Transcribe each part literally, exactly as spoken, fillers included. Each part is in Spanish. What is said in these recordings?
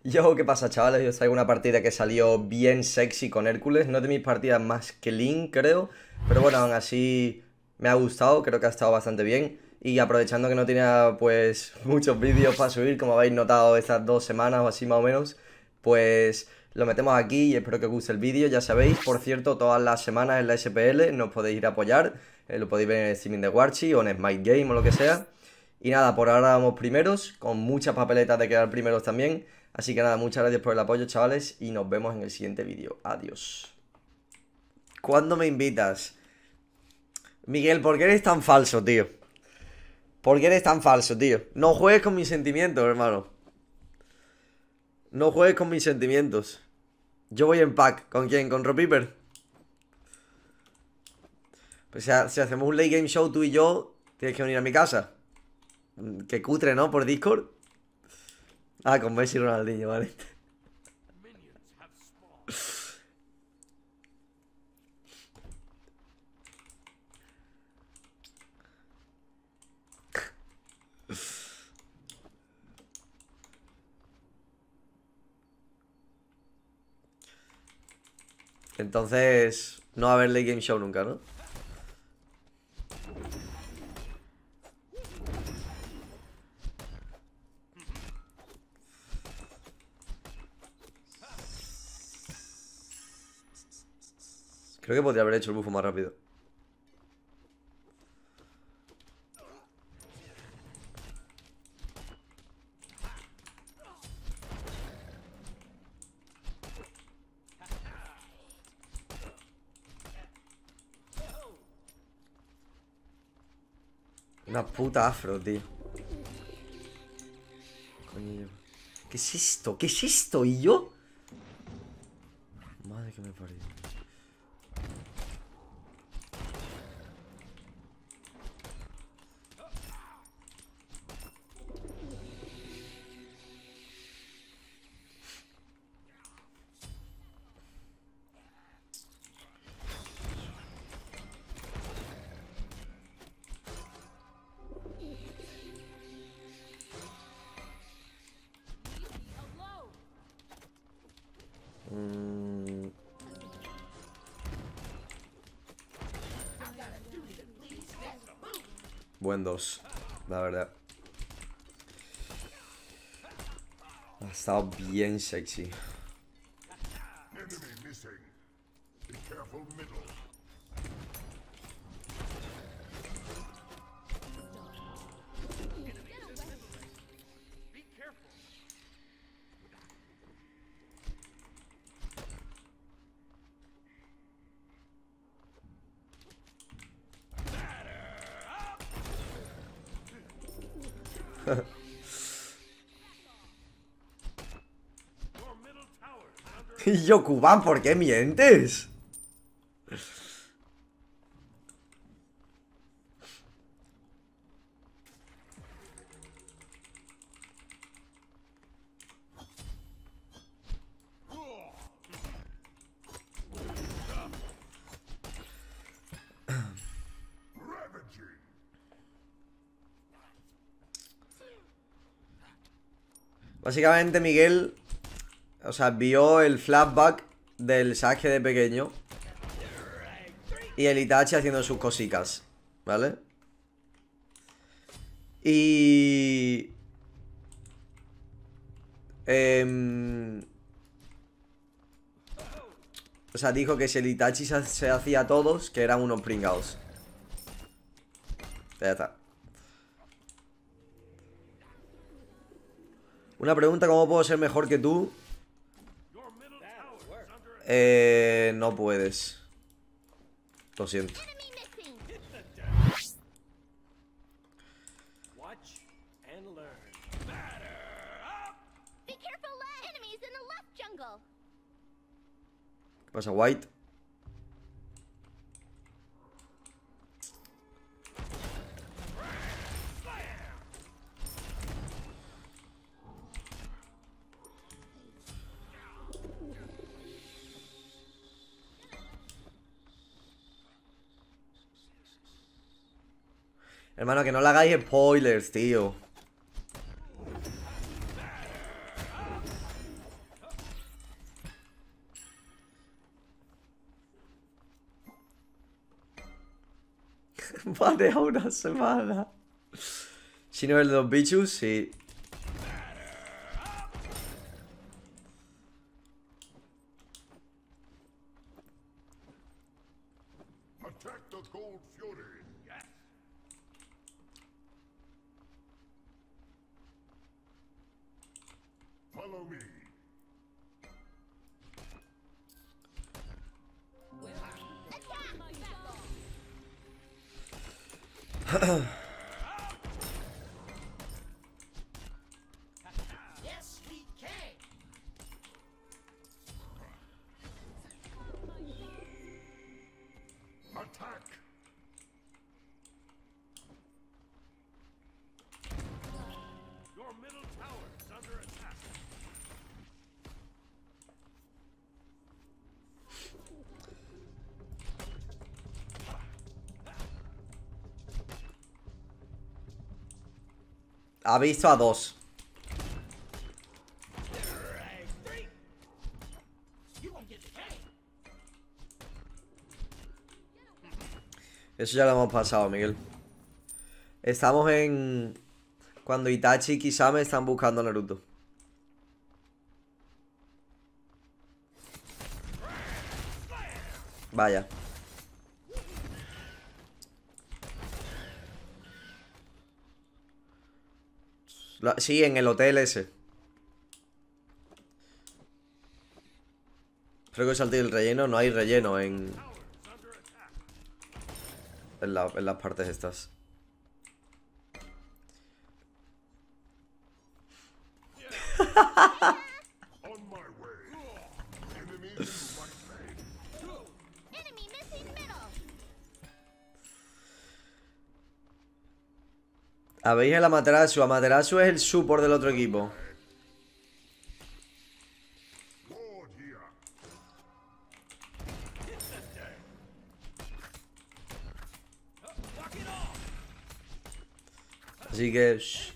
Yo, ¿qué pasa, chavales? Yo os traigo una partida que salió bien sexy con Hércules. No es de mis partidas más que Link, creo. Pero bueno, aún así me ha gustado, creo que ha estado bastante bien. Y aprovechando que no tenía, pues, muchos vídeos para subir, como habéis notado estas dos semanas o así más o menos, pues lo metemos aquí y espero que os guste el vídeo. Ya sabéis, por cierto, todas las semanas en la S P L nos podéis ir a apoyar. Eh, lo podéis ver en el streaming de Warchi o en Smite Game o lo que sea. Y nada, por ahora vamos primeros, con muchas papeletas de quedar primeros también. Así que nada, muchas gracias por el apoyo, chavales, y nos vemos en el siguiente vídeo. Adiós. ¿Cuándo me invitas? Miguel, ¿por qué eres tan falso, tío? ¿Por qué eres tan falso, tío? No juegues con mis sentimientos, hermano. No juegues con mis sentimientos. Yo voy en pack. ¿Con quién? ¿Con Ropiper? Pues si, si hacemos un late game show tú y yo, tienes que venir a mi casa. Qué cutre, ¿no? Por Discord. Ah, con Messi y Ronaldinho, vale. Entonces, no va a haber late game show nunca, ¿no? Creo que podría haber hecho el bufo más rápido. Una puta afro, tío. Coño. ¿Qué es esto? ¿Qué es esto? ¿Y yo? Madre que me parió. Mm. Buen dos, la verdad. Ha estado bien sexy. Y yo, Cubán, ¿por qué mientes? Básicamente Miguel, o sea, vio el flashback del Sasuke de pequeño y el Itachi haciendo sus cositas, ¿vale? Y... Eh, o sea, dijo que si el Itachi se, se hacía a todos, que eran unos pringados. Ya está. Una pregunta, ¿cómo puedo ser mejor que tú? Eh, no puedes. Lo siento. ¿Qué pasa, White? Hermano, que no le hagáis spoilers, tío. Vale, a una semana. Si no es el de los bichos, sí. Ha visto a dos. Eso ya lo hemos pasado, Miguel. Estamos en... Cuando Itachi y Kisame están buscando a Naruto. Vaya. Sí, en el hotel ese. Creo que salté el relleno. No hay relleno en... En, la, en las partes estas. Habéis el Amaterasu. Amaterasu es el support del otro equipo. Así que... Shh.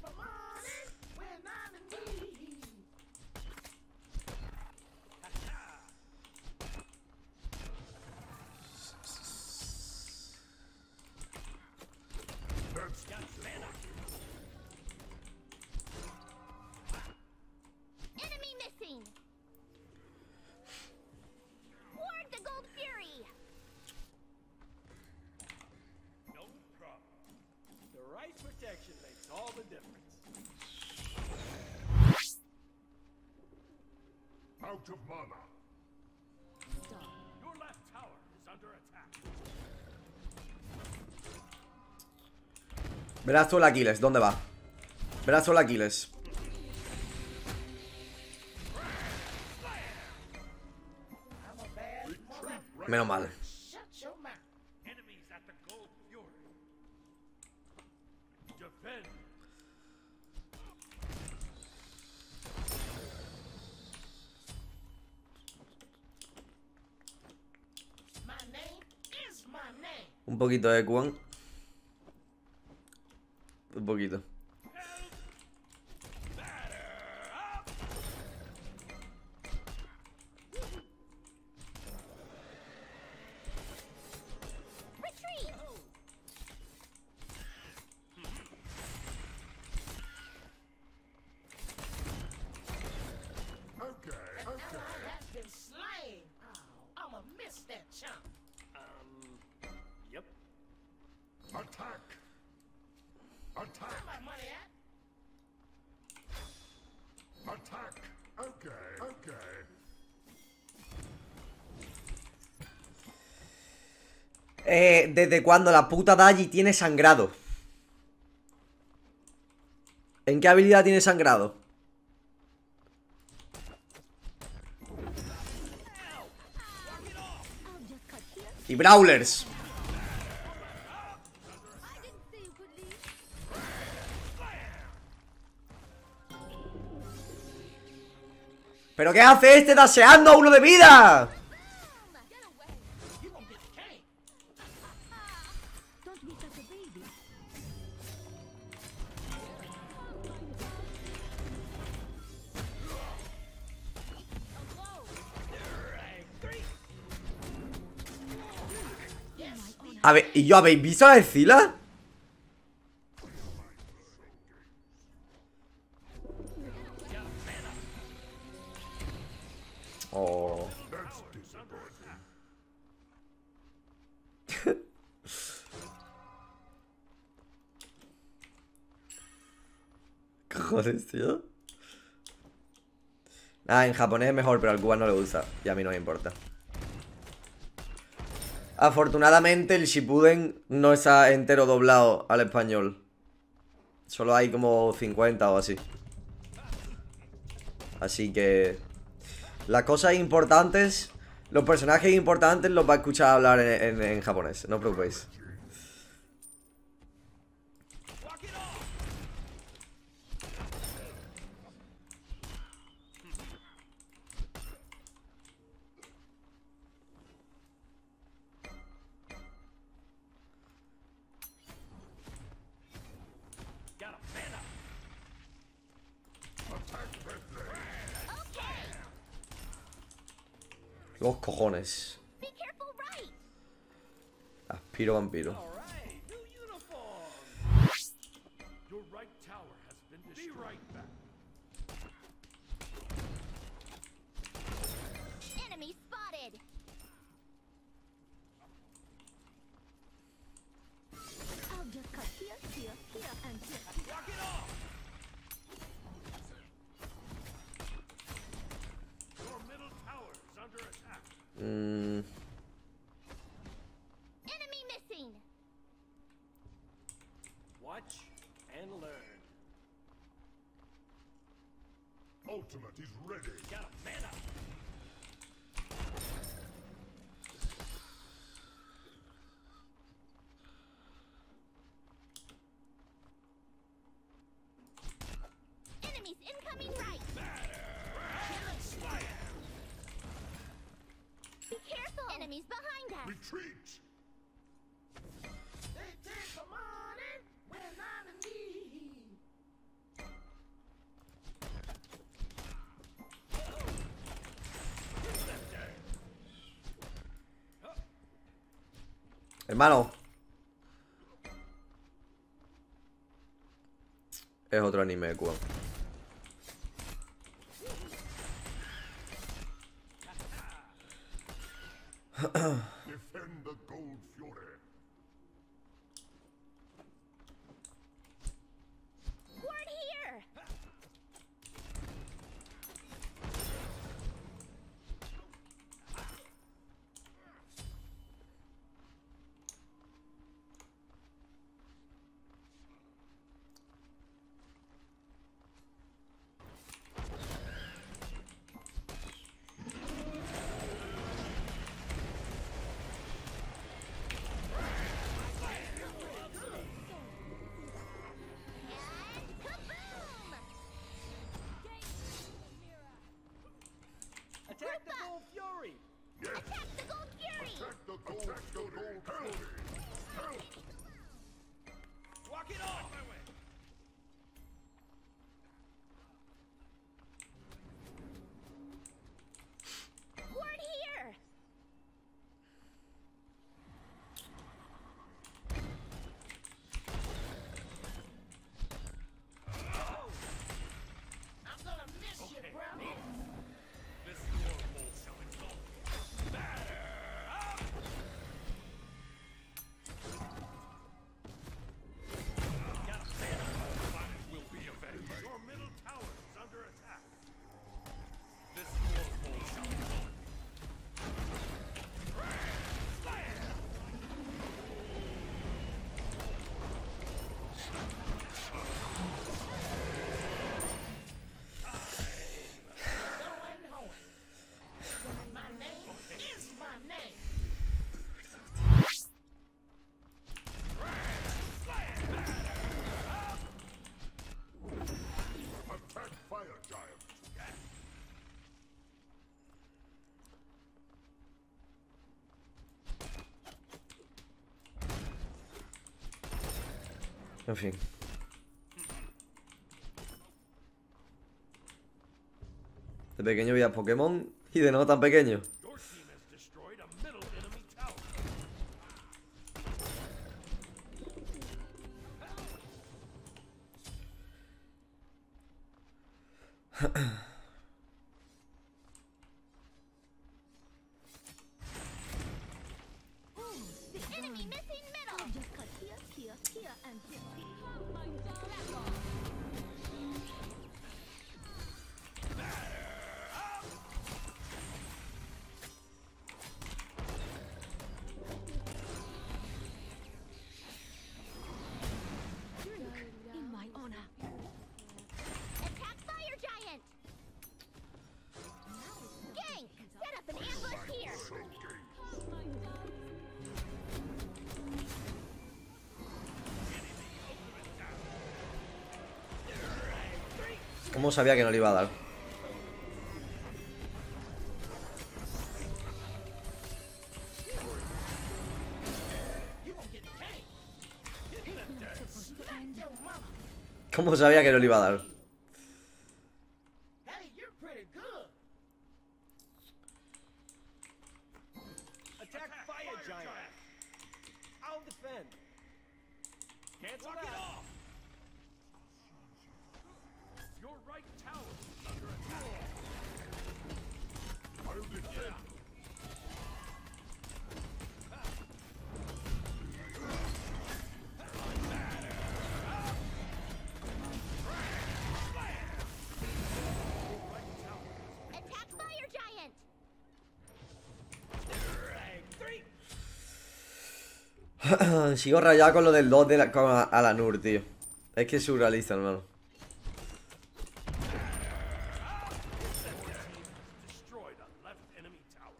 Verás tú el Aquiles, ¿dónde va? Verás tú el Aquiles. Menos mal. Un poquito de Quan. Un poquito. Eh, ¿desde cuándo la puta Daji tiene sangrado? ¿En qué habilidad tiene sangrado? Y Brawlers. ¿Pero qué hace este daseando a uno de vida? A ver, ¿y yo habéis visto a Escila? Oh. Cojones, tío. Nada, en japonés es mejor, pero al cubano no le gusta. Y a mí no me importa. Afortunadamente el Shippuden no está entero doblado al español. Solo hay como cincuenta o así. Así que las cosas importantes, los personajes importantes los va a escuchar hablar en, en, en japonés. No os preocupéis. Los cojones. Aspiro vampiro. Mm. Enemy missing. Watch and learn. Ultimate is ready. Got a man up. Enemies incoming right. Be careful. Enemies behind us. Retreat. They take the morning when I'm in need. Hermano. Es otro anime de Cuba. Defend the Gold Fury. Ward here. Attack the Gold Fury. Attack the Gold Fury. Attack the Gold, Attack the Gold Fury. Help. Walk it off. My way. Ward here. I'm gonna miss you, bro. This Warhol shall exalt. Batter up. Got a man up. Mine will be avenged. Your middle tower is under attack. This Warhol shall exalt. Attack Fire Giant. En fin. De pequeño veía Pokémon y de no tan pequeño. Your team has destroyed a middle enemy tower. The enemy missing middle. Just cut here, here, here, and here. In my honor. Attack Fire Giant. Gang, set up an ambush here. ¿Cómo sabía que no le iba a dar? ¿Cómo sabía que no le iba a dar? Hey, you're pretty good. Attack Fire Giant. I'll defend. Cancel Knock it that. off! Your right tower is under attack. I'll defend. Attack Fire Giant. Sigo rayado con lo del dos de la, con a- Alanur, tío. Es que es surrealista, hermano. Destroyed a left enemy tower.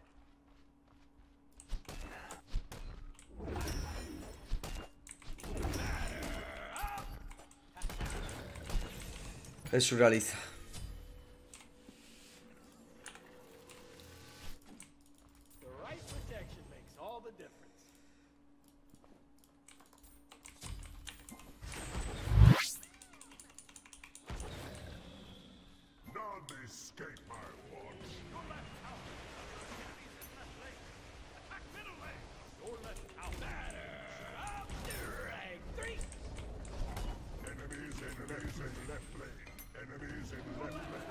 Es surrealista. The right protection makes all the difference. None escape my watch. Your left tower is under attack. Attack middle lane. Your left tower. Up. Drag three. Enemies in enemies in left lane. Enemies in left lane.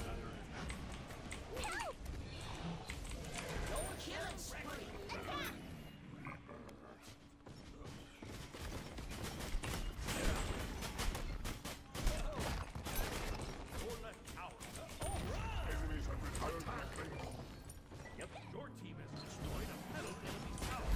Help! No killing spree. Attack! Your left tower. Enemies have returned left lane. Yep. Your team has destroyed a middle enemy tower.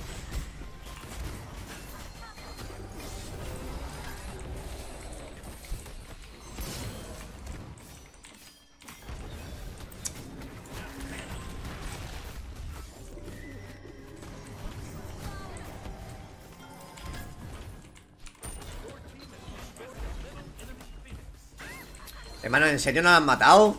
Hermano, ¿en serio no la han matado?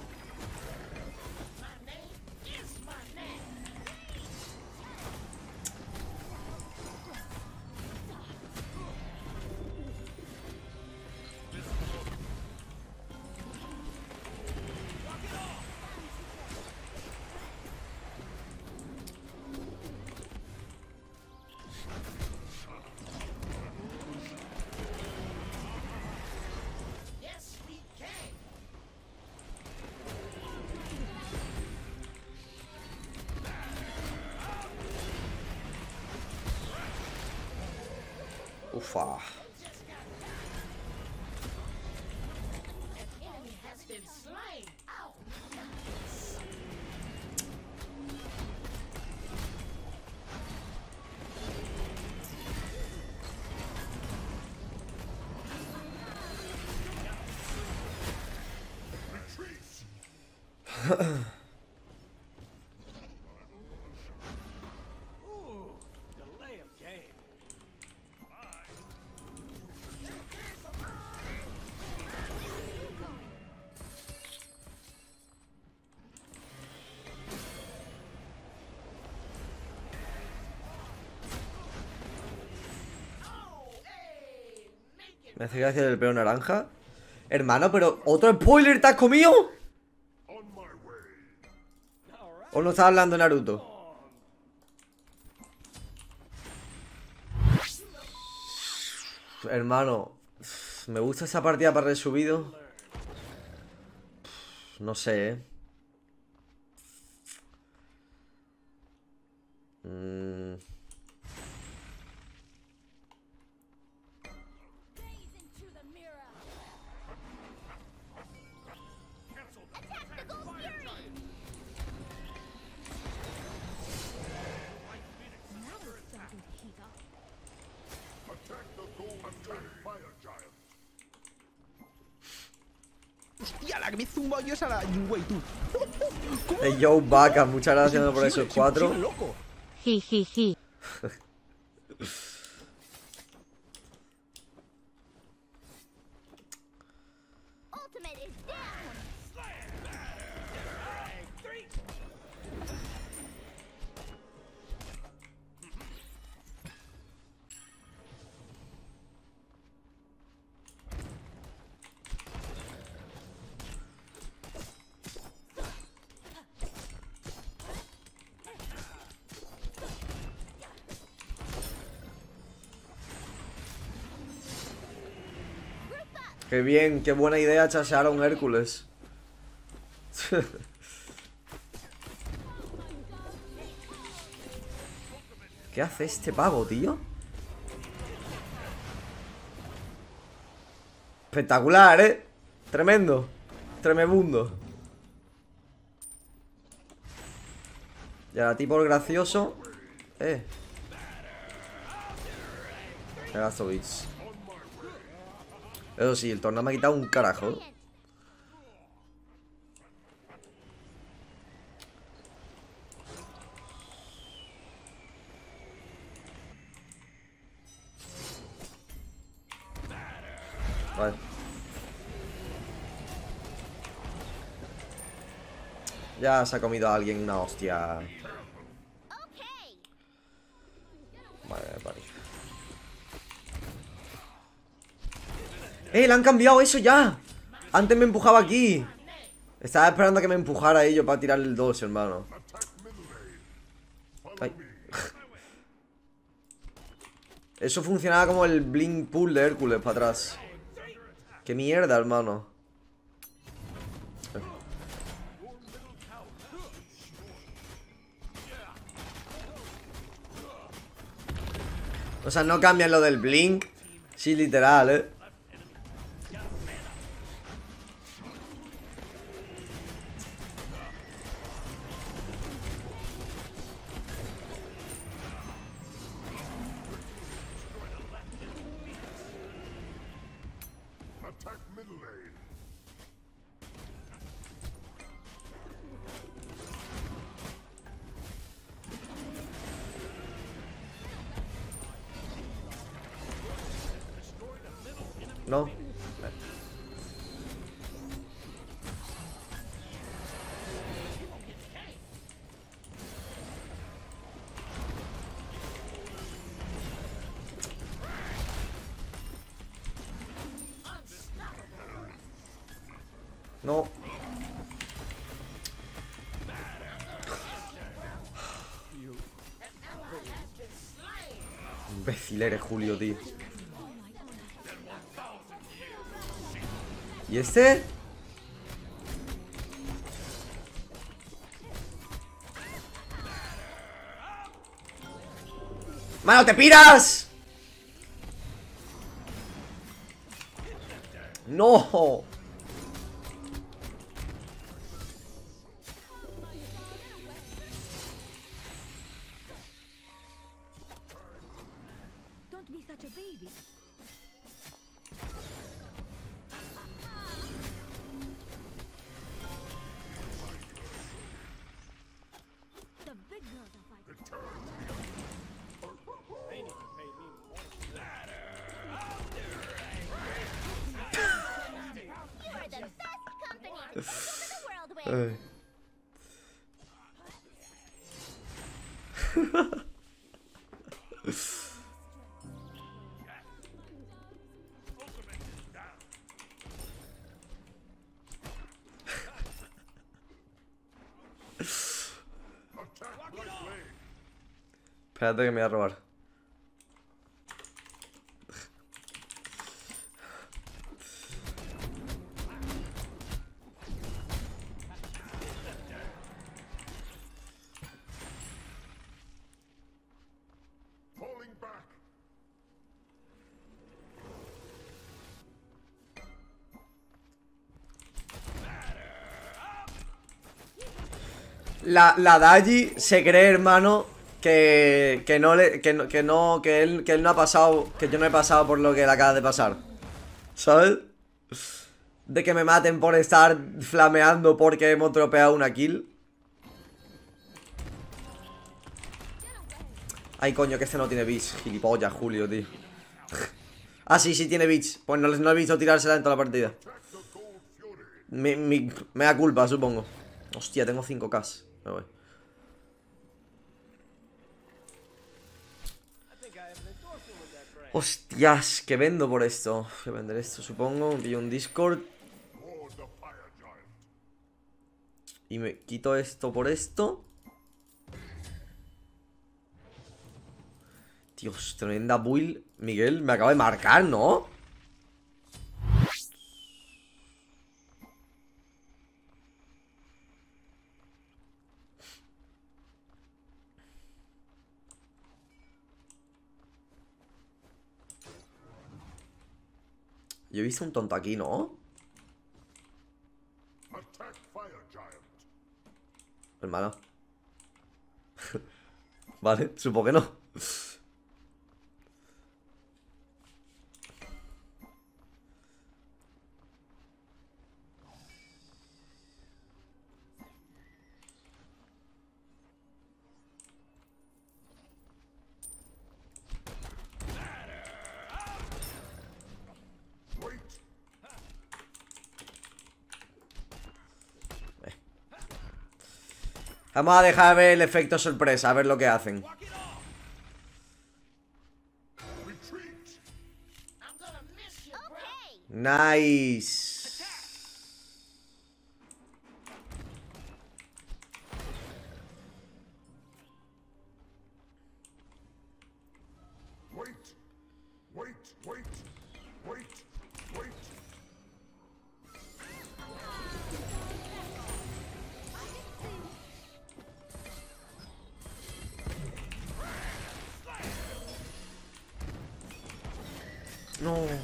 Yes, we can. Ufa. Enemy has been slain. Ow. Retreat. Ooh, delay of game. Oh, hey, make it. Me hace gracia el pelo naranja. Hermano, pero ¿otro spoiler te has comido? On my way. All right. ¿O no estás hablando de Naruto? Hermano, me gusta esa partida para resubido. No sé, ¿eh? Mm. Gaze into the mirror. Attack the Gold Fury. Now it's starting to heat up. Attack the gold attack fire giant. Hostia, la que me he zumbado yo es a la Yungwei, tú. Hey, yo, vaca, muchas gracias por esos Sí, cuatro. sí, loco. Jijiji. Ultimate is down. Qué bien, qué buena idea chasear a un Hércules. ¿Qué hace este pavo, tío? Espectacular, ¿eh? Tremendo. Tremebundo. Y ahora tipo el gracioso. Eh. Me gasto bits. Eso sí, el torneo me ha quitado un carajo. Vale. Ya se ha comido a alguien una hostia. Okay. Vale, vale. ¡Eh! ¡Le han cambiado eso ya! Antes me empujaba aquí. Estaba esperando a que me empujara ello para tirar el dos, hermano. Ay. Eso funcionaba como el blink pull de Hércules para atrás. ¡Qué mierda, hermano! O sea, no cambian lo del blink. Sí, literal, eh. Attack middle lane. No. No. Imbécil eres, Julio, tío. ¿Y este? ¡Mano, te piras! ¡No! Don't be such a baby. The big girls are fighting. You are the best company to take over the world with. Ay. Attack right lane. Espérate que me voy a robar. La, la Daji se cree, hermano, que, que no le. Que no, que no. Que él, que él no ha pasado. Que yo no he pasado por lo que le acaba de pasar. ¿Sabes? De que me maten por estar flameando porque hemos dropeado una kill. Ay, coño, que este no tiene bits. Gilipollas, Julio, tío. Ah, sí, sí tiene bits. Pues no, no he visto tirársela en toda la partida. Mi, mi, me da culpa, supongo. Hostia, tengo cinco K. Me voy. Hostias, ¿qué vendo por esto? Voy a vender esto, supongo. Pillo un Discord. Y me quito esto por esto. Dios, tremenda build. Miguel, me acaba de marcar, ¿no? Yo he visto un tonto aquí, ¿no? Hermano. Vale, supongo que no. Vamos a dejar ver el efecto sorpresa, a ver lo que hacen. Nice. Wait, wait, wait, wait, wait. No. My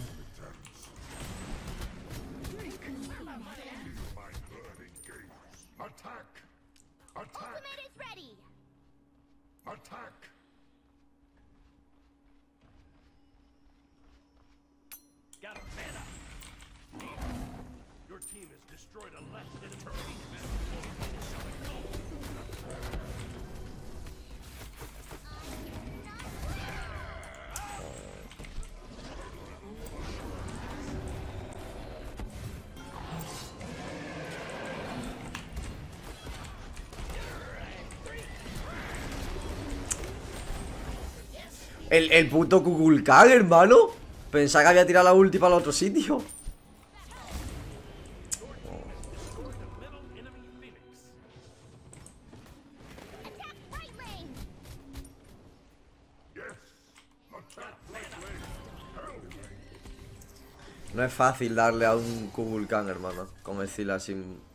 burning gaze. Attack! Attack! Ultimate is ready. Attack! Got a mana. Your team has destroyed a left enemy. El, el puto Kukulkan, hermano. Pensaba que había tirado la ulti para el otro sitio. Attack right lane. No es fácil darle a un Kukulkan, hermano. Como decirlo así.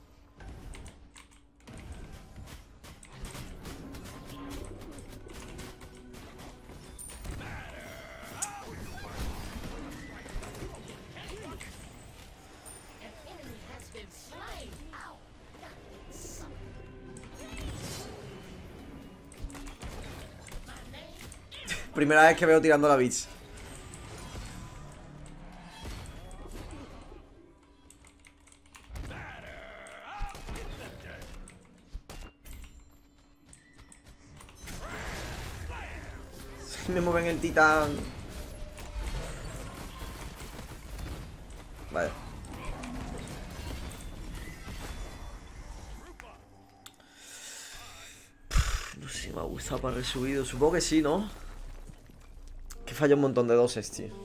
Primera vez que veo tirando la Beach. Me mueven el titán. Vale. No sé si me ha gustado para resubido. Supongo que sí, ¿no? Que falla un montón de doses, tío.